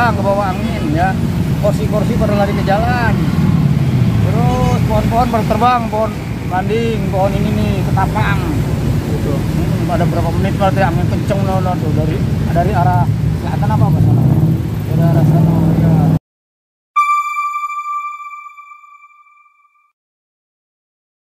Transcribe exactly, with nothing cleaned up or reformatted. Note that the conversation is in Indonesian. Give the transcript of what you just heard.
terbang ke bawah angin ya. Kursi-kursi pada lari ke jalan. Terus pohon-pohon pada terbang, pohon landing, pohon ini nih ketapang. Gitu. Hmm, ada berapa menit berarti angin kenceng loh tuh dari dari arah selatan apa apa sana? Dari arah sana.